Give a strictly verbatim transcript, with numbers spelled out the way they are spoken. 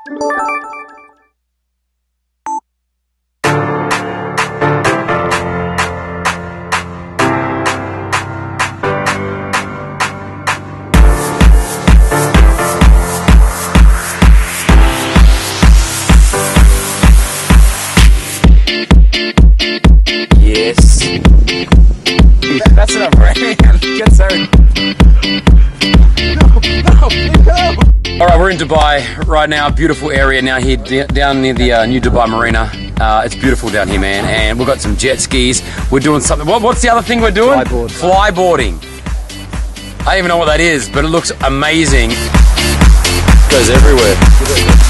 That's enough, right? Get started. No, no, no. All right, we're in Dubai right now. Beautiful area now here down near the uh, new Dubai Marina. Uh, it's beautiful down here, man. And we've got some jet skis. We're doing something. What, what's the other thing we're doing? Flyboard. Flyboarding. I don't even know what that is, but it looks amazing. It goes everywhere.